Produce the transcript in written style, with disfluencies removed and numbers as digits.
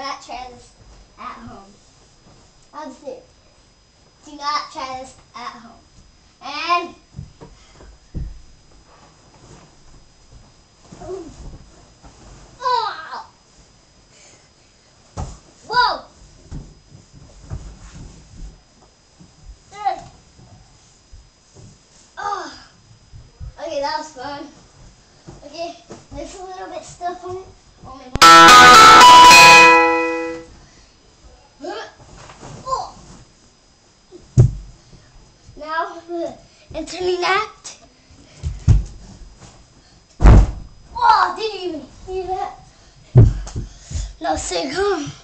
not try this at home. I'm serious. Do not try this at home. And oh! Whoa! Oh! Okay, that was fun. Okay, there's a little bit stuff on it. Only one. Oh! Now the interning act. Oh, didn't even hear that. Now say come.